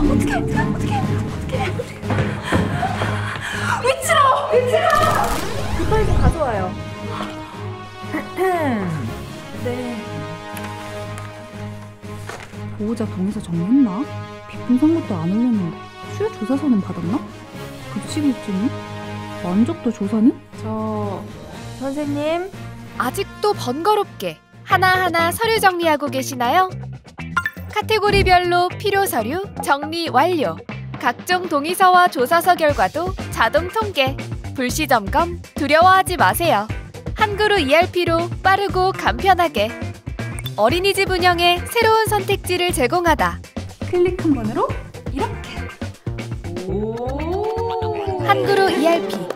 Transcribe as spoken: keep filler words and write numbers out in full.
어떡해, 어떡해, 어떡해, 어떡해. 위치로! 위치로! 급하게 좀 가져와요. 네. 보호자 동의서 정리했나? 비품산 것도 안 올렸는데 수요 조사서는 받았나? 급식 일지는? 만족도 조사는? 저... 선생님? 아직도 번거롭게 하나하나 서류 정리하고 계시나요? 카테고리별로 필요 서류 정리 완료. 각종 동의서와 조사서 결과도 자동 통계. 불시 점검 두려워하지 마세요. 한그루 이알피로 빠르고 간편하게 어린이집 운영에 새로운 선택지를 제공하다. 클릭 한 번으로 이렇게. 오. 한그루 이알피